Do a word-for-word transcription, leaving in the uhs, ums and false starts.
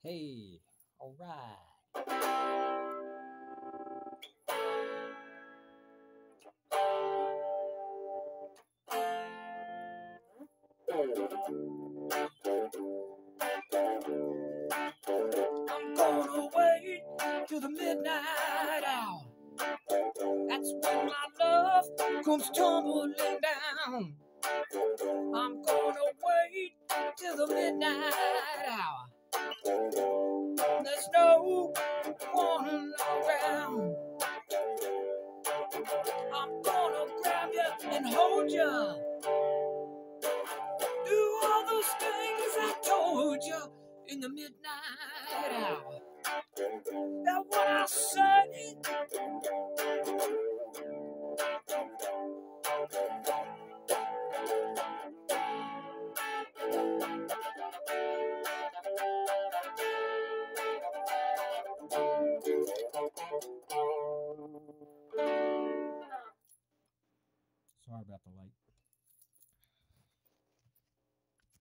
Hey, all right. I'm gonna wait till the midnight hour. That's when my love comes tumbling down. I'm gonna wait till the midnight hour. There's no one around. I'm gonna grab you and hold you. Do all those things I told you in the midnight hour. That's what I say. Sorry about the light.